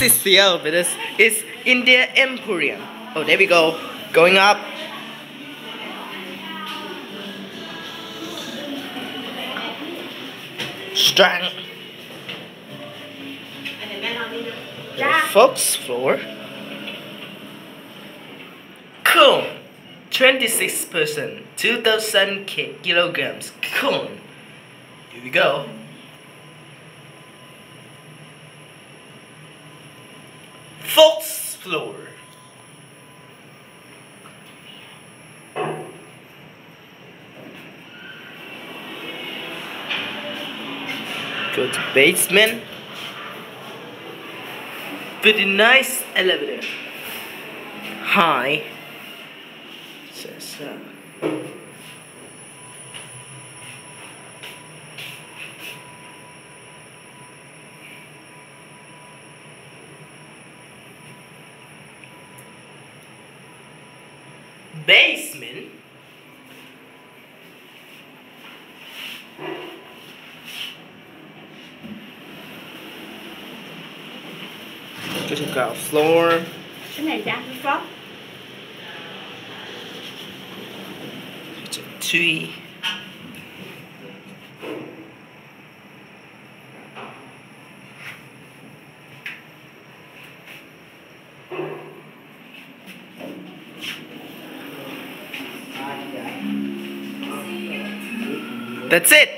this is the elevator. It's India Emporium. Oh, there we go. Going up. Strong. Folks, floor. Cool. 26%, 2,000 kilograms. Corn. Here we go. Fourth floor. Go to basement. Pretty nice elevator. High. Says basement. Go to ground floor. Cái này ra cái flop. It's a tree. That's it.